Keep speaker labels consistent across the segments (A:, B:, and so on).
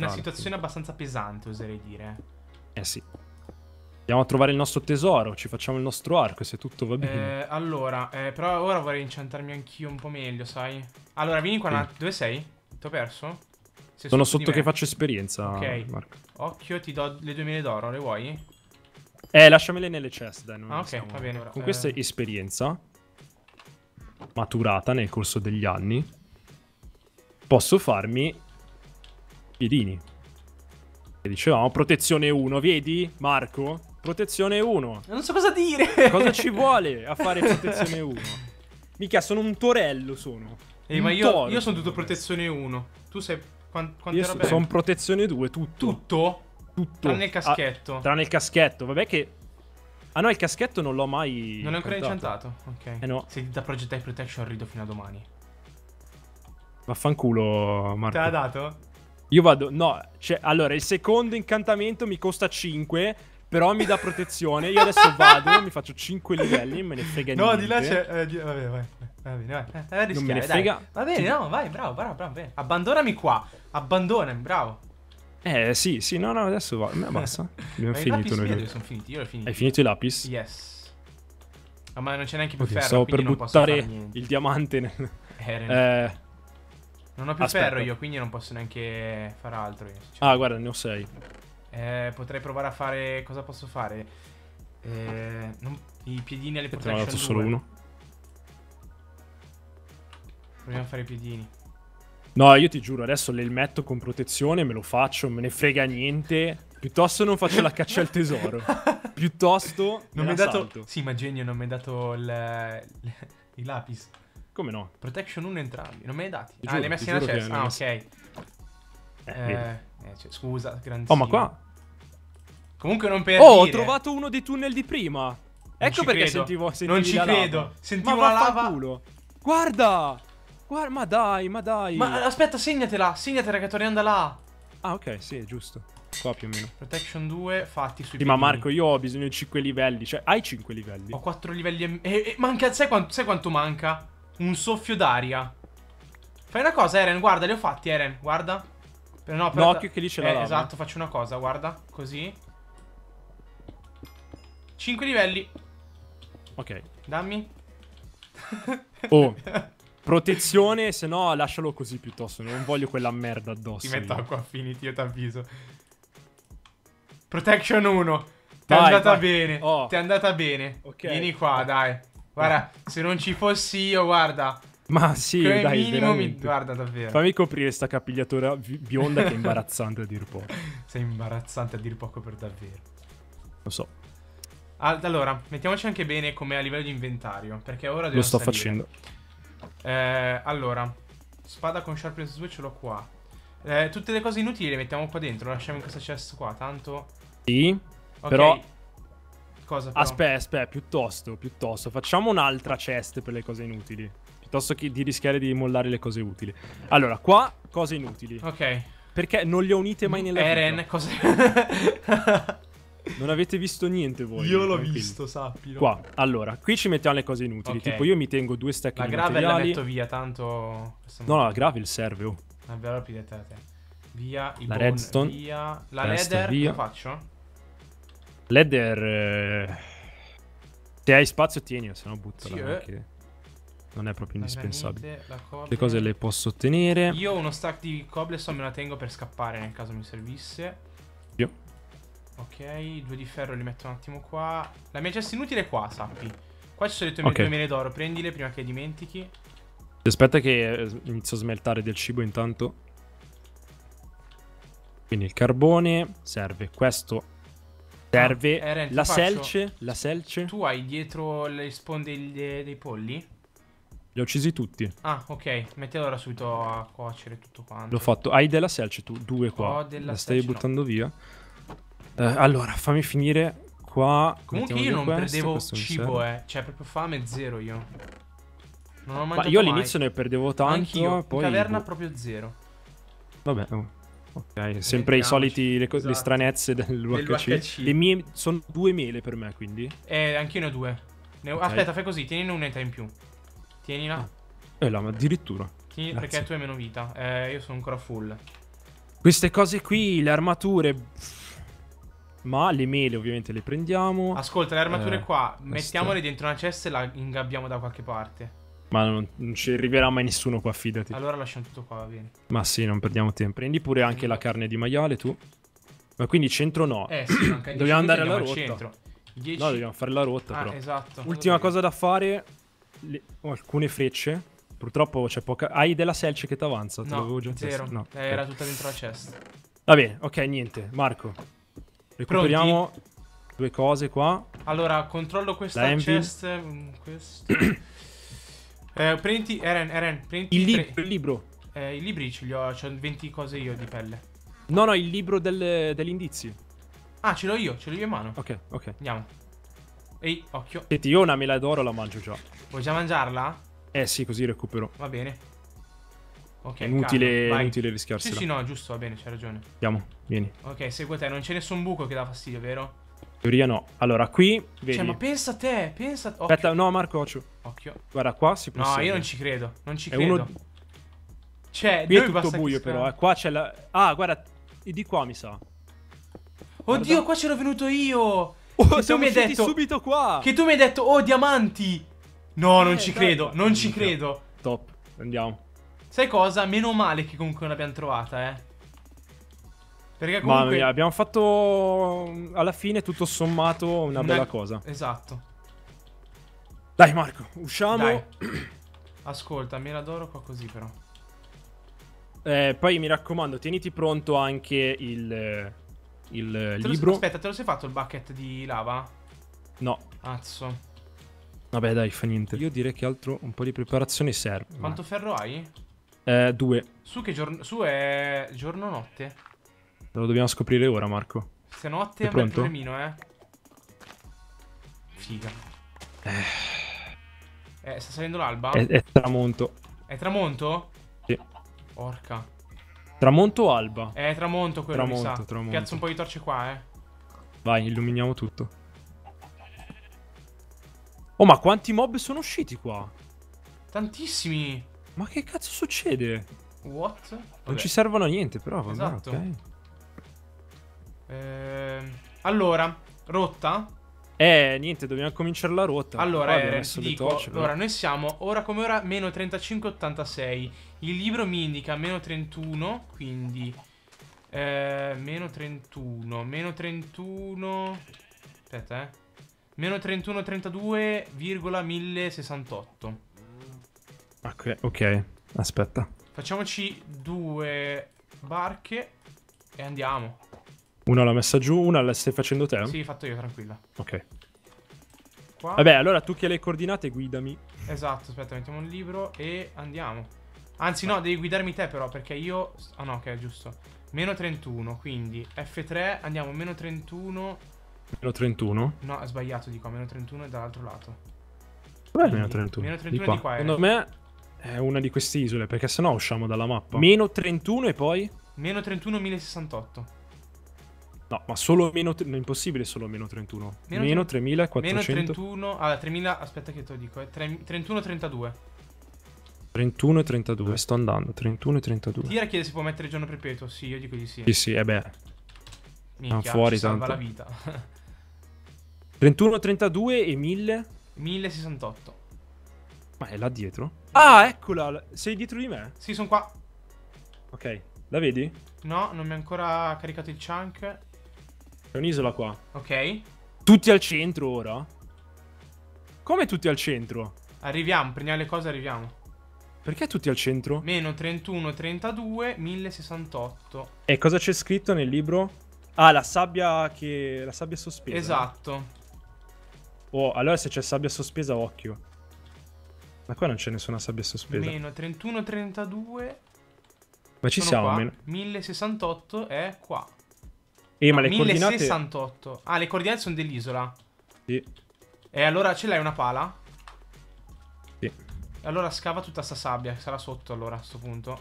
A: una situazione abbastanza pesante, oserei dire.
B: Eh sì. Andiamo a trovare il nostro tesoro, ci facciamo il nostro arco, se tutto va bene.
A: Allora, però ora vorrei inciantarmi anch'io un po' meglio, sai? Allora, vieni qua,
B: Sì.
A: dove sei? T'ho perso? Sei
B: Sono
A: sotto di
B: sotto
A: me.
B: che faccio esperienza,
A: Ok.
B: Marco.
A: Occhio, ti do le 2 mele d'oro, le vuoi?
B: Lasciamele nelle chest, dai.
A: Ah, ok, va bene.
B: Con questa esperienza maturata nel corso degli anni, posso farmi piedini. E dicevamo, protezione 1, vedi, Marco? Protezione 1.
A: Non so cosa dire.
B: Cosa ci vuole a fare protezione 1? Mica sono un torello, sono.
A: Ma
B: Un
A: io
B: toro
A: sono tutto protezione 1. Tu sei... quante
B: Io
A: robe hai?
B: sono protezione 2, tutto.
A: Tutto?
B: Tutto.
A: Tranne il caschetto.
B: Tranne il caschetto, vabbè che... Ah no, il caschetto non l'ho mai...
A: Non è ancora
B: incantato.
A: inciantato? Ok.
B: No.
A: Se da Project Protection rido fino a domani.
B: Vaffanculo, Marco.
A: Te l'ha dato?
B: Io vado... No, cioè, allora, il secondo incantamento mi costa 5, però mi dà protezione. Io adesso vado, mi faccio 5 livelli, me ne frega niente.
A: No, di là c'è... vabbè, vai. Va bene, vai.
B: Non me ne frega.
A: Dai. Va bene, no, vai, bravo, bene. Abbandonami qua. Abbandonami, bravo.
B: Sì, no, adesso va. Basta. Abbiamo
A: Ma i
B: finito
A: lapis
B: noi.
A: dove sono finiti? Io l'ho finito.
B: Hai finito i lapis?
A: Yes. Ma non c'è neanche più
B: Oddio,
A: ferro,
B: stavo per
A: quindi non posso fare
B: buttare
A: niente.
B: il diamante nel...
A: Non ho più
B: aspetta.
A: ferro io, quindi non posso neanche fare altro io.
B: Ah, guarda, ne ho 6.
A: Potrei provare a fare... Cosa posso fare? I piedini alle
B: Te ne ho
A: protection
B: dato
A: 2.
B: solo uno.
A: Proviamo a fare i piedini.
B: No, io ti giuro, adesso l'elmetto con protezione me lo faccio, me ne frega niente. Piuttosto non faccio la caccia al tesoro. Piuttosto
A: Non mi
B: me
A: hai
B: la
A: dato...
B: salto.
A: Sì, ma genio, non mi hai dato i lapis.
B: Come no?
A: Protection 1 entrambi. Non me li hai dati?
B: Ti
A: Ah,
B: giuro,
A: li hai messi
B: ti
A: nella
B: giuro che
A: chest.
B: ne ho
A: Ah,
B: messi.
A: ok.
B: Vedi.
A: Scusa, grandissimo.
B: Oh, ma qua...
A: Comunque non per
B: Oh, ho
A: dire.
B: trovato uno dei tunnel di prima.
A: Non
B: Ecco
A: ci
B: perché
A: credo.
B: sentivi
A: Non ci
B: la lava.
A: credo. Sentivo
B: Ma
A: la lava.
B: vaffanculo. Guarda! Guarda, ma dai.
A: Ma aspetta, segnatela che torniamo da là.
B: Ah, ok, sì, è giusto. Qua più o meno.
A: Protection 2 fatti sui
B: Sì, ma
A: piedini.
B: Marco, io ho bisogno di 5 livelli. Cioè, hai 5 livelli?
A: Ho 4 livelli e manca, sai quanto manca? Un soffio d'aria. Fai una cosa, Eren, guarda, li ho fatti, Eren, guarda. No,
B: No, occhio che lì c'è la lava.
A: Esatto, faccio una cosa, guarda, così. 5 livelli.
B: Ok.
A: Dammi.
B: Oh, protezione, se no lascialo così piuttosto. Non voglio quella merda addosso.
A: Ti metto
B: io.
A: acqua affinity, io ti avviso. Protection 1. Ti è
B: Vai,
A: andata
B: vai.
A: bene.
B: Oh.
A: Ti è andata bene.
B: Ok.
A: Vieni qua, dai. Guarda, se non ci fossi io, guarda.
B: Ma sì,
A: Come
B: dai,
A: minimo
B: veramente.
A: guarda, davvero.
B: Fammi coprire sta capigliatura bionda che è imbarazzante a dir poco.
A: Sei imbarazzante a dir poco per davvero.
B: Lo so,
A: Allora, mettiamoci anche bene come a livello di inventario, perché ora devo
B: lo sto
A: salire.
B: facendo.
A: Allora, spada con sharpness 2 ce l'ho qua. Tutte le cose inutili le mettiamo qua dentro, le lasciamo in questa chest qua, tanto...
B: Sì,
A: Ok.
B: però...
A: Cosa però?
B: Aspetta, piuttosto. Facciamo un'altra chest per le cose inutili. Piuttosto che di rischiare di mollare le cose utili. Allora, qua, cose inutili.
A: Ok.
B: Perché non le ho unite mai nella
A: Eren,
B: vita.
A: cosa...
B: Non avete visto niente voi.
A: Io l'ho
B: tranquilli.
A: visto, sappilo.
B: Qua, allora, qui ci mettiamo le cose inutili.
A: Ok.
B: Tipo, io mi tengo 2 stack
A: La
B: di
A: gravel la
B: materiali.
A: metto via, tanto...
B: No, la gravel serve, oh.
A: Vabbè, allora pigliate da te. Via, i
B: La
A: bone,
B: redstone.
A: via. La
B: Questa
A: leather,
B: via.
A: cosa faccio?
B: Leather... Se hai spazio tieni, se no buttala.
A: Sì,
B: Anche. Non è proprio
A: La
B: indispensabile.
A: granite, la cobre.
B: Le cose le posso ottenere.
A: Io uno stack di cobblestone me la tengo per scappare nel caso mi servisse.
B: Io.
A: Ok, 2 di ferro li metto un attimo qua. La mia chest inutile è qua, sappi. Qua ci sono le tue
B: Ok.
A: 2 mele d'oro, prendile prima che dimentichi.
B: Aspetta che inizio a smeltare del cibo intanto. Quindi il carbone serve. Questo serve.
A: Eren, ti
B: La
A: faccio-
B: selce. La selce.
A: Tu hai dietro le spawn dei polli?
B: Li ho uccisi tutti.
A: Ah, ok. Metti allora subito a cuocere tutto quanto.
B: L'ho fatto. Hai della selce tu? 2
A: Ho
B: qua.
A: della
B: La stai
A: selce, no.
B: buttando via. Allora, fammi finire qua.
A: Comunque
B: Mettiamo
A: io
B: via
A: non
B: questo,
A: perdevo
B: questo mi
A: cibo,
B: serve.
A: Cioè, proprio fame zero io. Non ho
B: Ma
A: mangiato
B: io
A: mai.
B: all'inizio ne perdevo tanto.
A: Anch'io.
B: Poi
A: In caverna
B: boh.
A: proprio zero.
B: Vabbè, oh. Ok, sempre i soliti, le
A: Esatto.
B: stranezze dell'UHC.
A: Dell'UHC.
B: Le mie sono 2 mele per me, quindi.
A: Anch'io ne ho 2.
B: Ok.
A: Aspetta, fai così, tienine un'età in più. Tienila.
B: Là, ma addirittura.
A: Tieni,
B: Grazie.
A: perché tu hai meno vita. Io sono ancora full.
B: Queste cose qui, le armature. Ma le mele ovviamente le prendiamo.
A: Ascolta, le armature qua,
B: questo.
A: mettiamole dentro una cesta e la ingabbiamo da qualche parte.
B: Ma non ci arriverà mai nessuno qua, fidati.
A: Allora lasciamo tutto qua, va bene.
B: Ma sì, non perdiamo tempo. Prendi pure anche la carne di maiale, tu. Ma quindi centro no.
A: Sì, manca 10
B: Dobbiamo andare alla
A: minuti,
B: rotta.
A: andiamo al centro. 10...
B: No, dobbiamo fare la rotta, però.
A: Esatto.
B: Ultima cosa da fare. Alcune frecce. Purtroppo c'è poca. Hai della selce che ti avanza? Te l'avevo già
A: zero.
B: chiesto. No.
A: Era tutta dentro la cesta.
B: Va bene, ok, niente. Marco. Recuperiamo due cose qua.
A: Allora, controllo questa chest. Questo. Prendi, Eren, prendi
B: Il libro.
A: I libri ce li ho, c'ho 20 cose io di pelle.
B: No, il libro degli indizi.
A: Ah, ce l'ho io in mano.
B: Ok.
A: Andiamo. Ehi, occhio.
B: Senti, io una mela d'oro la mangio già.
A: Vuoi già mangiarla?
B: Sì, così recupero.
A: Va bene. Ok,
B: È inutile rischiarsela.
A: Sì, no, giusto, va bene, c'hai ragione.
B: Andiamo, vieni.
A: Ok, seguo te, non c'è nessun buco che dà fastidio, vero?
B: In teoria no. Allora, qui, vedi.
A: Cioè, ma pensa a te, occhio.
B: Aspetta, no, Marco,
A: Occhio.
B: Guarda, qua si può.
A: No, io non ci credo,
B: È uno...
A: Cioè,
B: qui è tutto buio però, Qua c'è la... Ah, guarda, di qua mi sa.
A: Oddio,
B: guarda.
A: qua c'ero venuto io.
B: Siamo usciti subito qua.
A: Che tu mi hai detto, oh, diamanti. No, non ci credo,
B: dai.
A: non ci credo.
B: Top, andiamo.
A: Sai cosa? Meno male che comunque non l'abbiamo trovata, Perché comunque...
B: Mamma mia, abbiamo fatto alla fine tutto sommato una bella cosa.
A: Esatto.
B: Dai Marco, usciamo.
A: Dai. Ascolta, mela d'oro qua così però.
B: Poi mi raccomando, tieniti pronto anche il libro.
A: Aspetta, te lo sei fatto il bucket di lava?
B: No.
A: Azzo.
B: Vabbè dai, fa niente. Io direi che altro un po' di preparazione serve.
A: Quanto ferro hai?
B: 2.
A: Su che giorno... Su è giorno o notte?
B: Lo dobbiamo scoprire ora, Marco.
A: Se notte
B: è
A: è un bel
B: pronto?
A: problemino, Figa. Sta salendo l'alba?
B: È tramonto.
A: È tramonto?
B: Sì.
A: Porca.
B: Tramonto o alba?
A: È tramonto quello, mi sa.
B: Tramonto.
A: Piazzo un po' di torce qua,
B: Vai, illuminiamo tutto. Oh, ma quanti mob sono usciti qua?
A: Tantissimi.
B: Ma che cazzo succede?
A: What?
B: Non
A: Vabbè.
B: ci servono a niente, però vabbè,
A: Esatto.
B: ok.
A: Allora, rotta?
B: Niente, dobbiamo cominciare la rotta.
A: Allora,
B: Qua abbiamo
A: Eren,
B: messo
A: ti
B: le
A: dico,
B: torce, però.
A: allora, noi siamo, ora come ora, meno 35,86. Il libro mi indica meno 31, quindi... meno 31, meno 31... Aspetta, Meno 31,32,1068.
B: Ok, aspetta.
A: Facciamoci 2 barche e andiamo.
B: Una l'ha messa giù, una la stai facendo te?
A: Sì, fatto io, tranquilla.
B: Ok.
A: Qua.
B: Vabbè, allora tu che hai le coordinate guidami.
A: Esatto, aspetta, mettiamo un libro e andiamo. Anzi no, devi guidarmi te però, perché io... Ah no, ok, giusto. Meno 31, quindi F3, andiamo, meno 31...
B: Meno 31?
A: No, è sbagliato di qua, meno 31 è dall'altro lato.
B: Dov'è meno 31?
A: Meno 31 di qua,
B: Secondo me è una di queste isole, perché sennò usciamo dalla mappa. Meno 31 e poi?
A: Meno 31, 1068.
B: No, ma solo meno... No, impossibile solo meno 31. Meno 3400.
A: Meno 31... Allora, 3000... Aspetta che te lo dico, 31, 32.
B: 31 e 32, sto andando. 31 e 32.
A: Tira chiede se può mettere giorno perpetuo. Sì, io dico di sì.
B: Sì, beh.
A: Minchia,
B: fuori
A: ci salva
B: tanto.
A: la vita.
B: 31, 32 e 1000?
A: 1068.
B: Ma è là dietro? Ah, eccola! Sei dietro di me?
A: Sì, sono qua.
B: Ok, la vedi?
A: No, non mi ha ancora caricato il chunk.
B: C'è un'isola qua.
A: Ok.
B: Tutti al centro ora? Come tutti al centro?
A: Arriviamo, prendiamo le cose e arriviamo.
B: Perché tutti al centro?
A: Meno 31, 32, 1068.
B: E cosa c'è scritto nel libro? Ah, la sabbia sospesa.
A: Esatto.
B: Oh, allora se c'è sabbia sospesa, occhio. Ma qua non c'è nessuna sabbia sospesa.
A: Meno 31, 32.
B: Ma ci
A: Sono
B: siamo,
A: qua.
B: meno.
A: 1068 è qua.
B: Ma le coordinate...
A: 1068. Ah, le coordinate sono dell'isola.
B: Sì.
A: E allora ce l'hai una pala?
B: Sì.
A: E allora scava tutta sta sabbia, che sarà sotto allora a sto punto.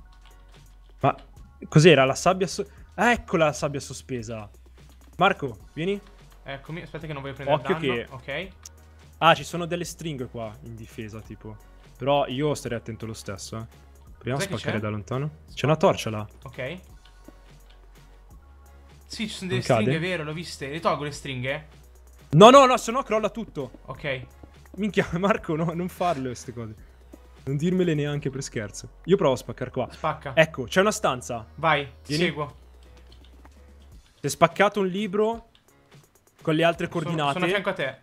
B: Ma cos'era la sabbia Ah, ecco la sabbia sospesa. Marco, vieni.
A: Eccomi, aspetta che non voglio prendere
B: Occhio
A: danno.
B: che...
A: Ok.
B: Ah, ci sono delle stringhe qua in difesa, tipo. Però io starei attento lo stesso, Proviamo a
A: Cos'è che
B: spaccare
A: c'è?
B: da lontano. C'è una torcia là.
A: Ok. Sì, ci sono delle
B: Non cade?
A: stringhe, è vero, l'ho viste. Le tolgo le stringhe?
B: No, no, no, se no crolla tutto.
A: Ok.
B: Minchia, Marco, no, non farle queste cose. Non dirmele neanche per scherzo. Io provo a spaccare qua.
A: Spacca.
B: Ecco, c'è una stanza.
A: Vai, ti
B: Vieni.
A: seguo.
B: Si è spaccato un libro con le altre coordinate.
A: Sono a fianco a te.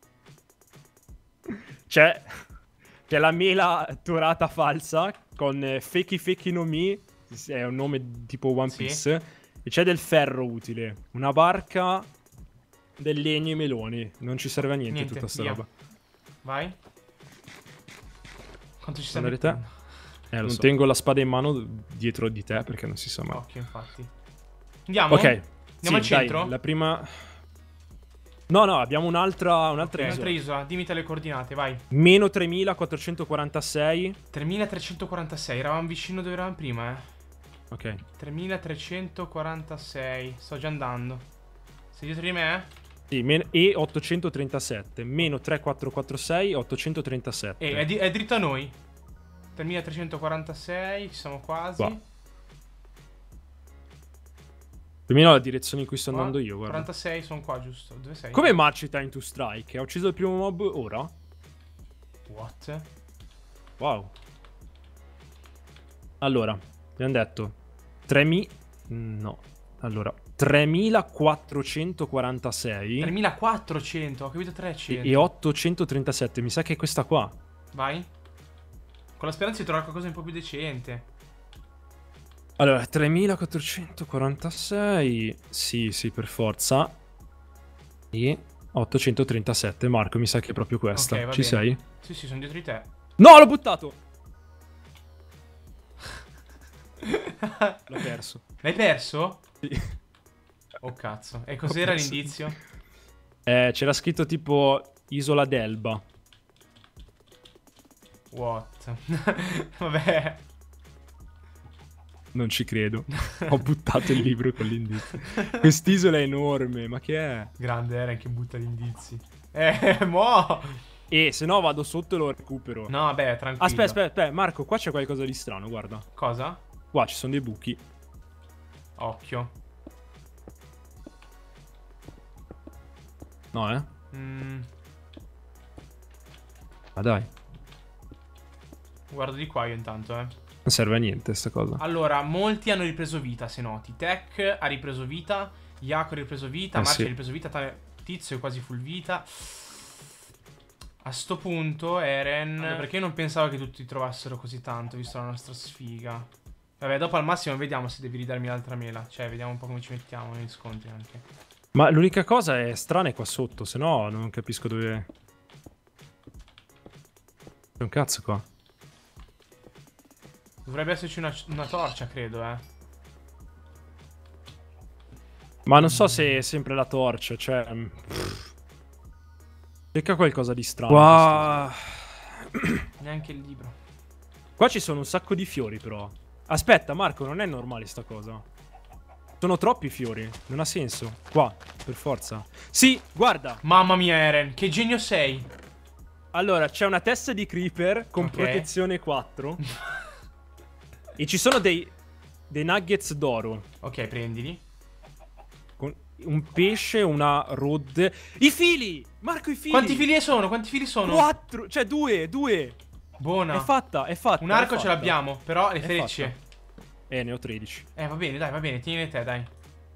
B: C'è la mela dorata falsa con Fakey Fakey no Mi. È un nome tipo One
A: Sì.
B: Piece. E c'è del ferro utile. Una barca, del legno e meloni. Non ci serve a niente,
A: Niente,
B: tutta sta
A: via.
B: roba.
A: Vai. Quanto ci stai
B: Andare te?
A: mettendo?
B: Non tengo la spada in mano dietro di te perché non si sa mai.
A: Occhio, infatti. Andiamo?
B: Ok.
A: Andiamo al
B: sì, dai,
A: centro?
B: la prima... No, no, abbiamo un'altra
A: Ok,
B: isola.
A: un'altra isola. Dimmi te le coordinate, vai.
B: Meno 3446.
A: 3346. Eravamo vicino dove eravamo prima,
B: Ok.
A: 3346. Sto già andando. Sei dietro di me?
B: Sì, e 837. Meno 3446, 837.
A: È dritto a noi. 3346. Ci siamo quasi.
B: Qua. Più o meno la direzione in cui sto
A: Qua,
B: andando io, guarda.
A: 46, sono qua, giusto? Dove sei?
B: Come marci Time to Strike? Ha ucciso il primo mob ora?
A: What?
B: Wow. Allora, abbiamo detto 3000... No. Allora, 3446
A: 3400, ho capito 300.
B: e 837. Mi sa che è questa qua.
A: Vai. Con la speranza di trovare qualcosa di un po' più decente.
B: Allora, 3446. Sì, sì, per forza. E 837. Marco, mi sa che è proprio questa.
A: Ok, va
B: Ci
A: bene.
B: sei?
A: Sì, sì, sono dietro di te.
B: No, l'ho buttato! L'ho perso.
A: L'hai perso?
B: Sì.
A: Oh cazzo. E cos'era
B: perso.
A: l'indizio?
B: C'era scritto tipo Isola d'Elba.
A: What? Vabbè.
B: Non ci credo. Ho buttato il libro con l'indizio. Quest'isola è enorme, ma che è?
A: Grande Eren che butta gli indizi. Mo!
B: E se no vado sotto e lo recupero.
A: No, vabbè, tranquillo.
B: Aspetta, Marco, qua c'è qualcosa di strano, guarda.
A: Cosa?
B: Qua ci sono dei buchi.
A: Occhio.
B: No, eh?
A: Mm,
B: Ma dai,
A: guardo di qua io intanto,
B: non serve a niente sta cosa.
A: Allora, molti hanno ripreso vita, se noti. Tech ha ripreso vita, Iaco ha ripreso vita, Marci
B: sì.
A: ha ripreso vita, Tizio è quasi full vita. A sto punto, Eren... Perché io non pensavo che tutti trovassero così tanto, visto la nostra sfiga. Vabbè, dopo al massimo vediamo se devi ridarmi l'altra mela. Cioè, vediamo un po' come ci mettiamo negli scontri anche.
B: Ma l'unica cosa è strana è qua sotto, se no non capisco dove... C'è un cazzo qua.
A: Dovrebbe esserci una torcia, credo,
B: Ma non so se è sempre la torcia, cioè... Cerca qualcosa di strano. Qua...
A: Neanche il libro.
B: Qua ci sono un sacco di fiori però. Aspetta, Marco, non è normale sta cosa. Sono troppi fiori, non ha senso. Qua, per forza. Sì, guarda.
A: Mamma mia, Eren, che genio sei.
B: Allora, c'è una testa di creeper con
A: Ok.
B: protezione 4. E ci sono dei nuggets d'oro.
A: Ok, prendili.
B: Con un pesce, una rod. I fili! Marco, i fili!
A: Quanti fili sono? Quanti fili sono?
B: 4! Cioè, due.
A: Buona.
B: È fatta.
A: Un arco
B: è
A: ce
B: fatta.
A: l'abbiamo, però le
B: È
A: frecce.
B: fatta. Ne ho 13.
A: Va bene, dai, va bene, tienile te, dai.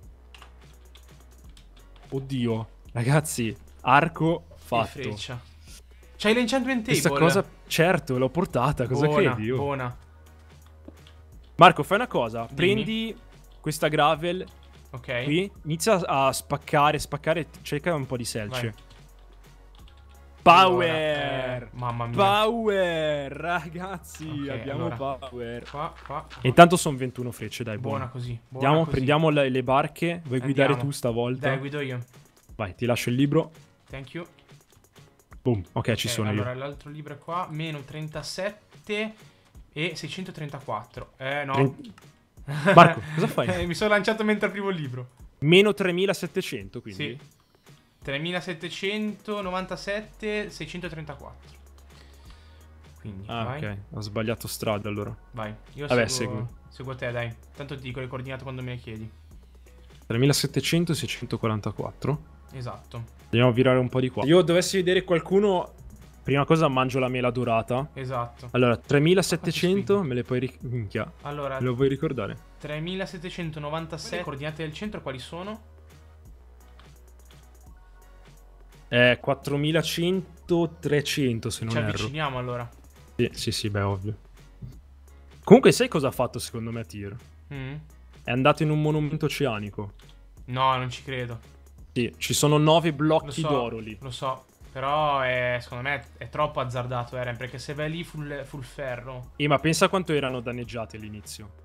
B: Oddio. Ragazzi, arco
A: E
B: fatto.
A: freccia. C'hai l'enchantment table.
B: Questa cosa, certo, l'ho portata. Cosa
A: buona,
B: credi? Oh.
A: buona.
B: Marco, fai una cosa.
A: Dimmi.
B: Prendi questa gravel
A: Ok.
B: qui. Inizia a spaccare. Cerca un po' di selce.
A: Vai.
B: Power!
A: Allora, mamma mia.
B: Power! Ragazzi,
A: Ok,
B: abbiamo
A: allora.
B: power.
A: Qua.
B: E intanto sono 21 frecce, dai,
A: Buona
B: buona.
A: così. Buona
B: Andiamo,
A: così.
B: prendiamo le barche. Vuoi guidare
A: Andiamo.
B: tu stavolta?
A: Dai, guido io.
B: Vai, ti lascio il libro.
A: Thank you.
B: Boom. Ok, ci sono
A: allora,
B: io.
A: l'altro libro è qua. Meno 37 e 634. No.
B: Marco, cosa fai?
A: Mi sono lanciato mentre aprivo il libro.
B: Meno 3700, quindi.
A: Sì. 3797, 634. Quindi, vai.
B: Ok, ho sbagliato strada allora.
A: Vai. Io
B: Vabbè,
A: seguo te, dai. Tanto ti dico le coordinate quando me le chiedi.
B: 3700 644.
A: Esatto.
B: Andiamo a virare un po' di qua. Io dovessi vedere qualcuno, prima cosa mangio la mela dorata.
A: Esatto.
B: Allora, 3700 me le puoi minchia.
A: Allora,
B: Me lo vuoi ricordare?
A: 3796. Le coordinate del centro quali sono?
B: 4100 300 se non
A: Ci
B: erro.
A: avviciniamo allora.
B: Sì, beh, ovvio. Comunque sai cosa ha fatto secondo me Tyr?
A: Mm?
B: È andato in un monumento oceanico.
A: No, non ci credo.
B: Sì, ci sono 9
A: Lo
B: blocchi
A: so,
B: d'oro lì.
A: lo so. Però secondo me è troppo azzardato, Eren, perché se vai lì full ferro.
B: Ma pensa quanto erano danneggiati all'inizio.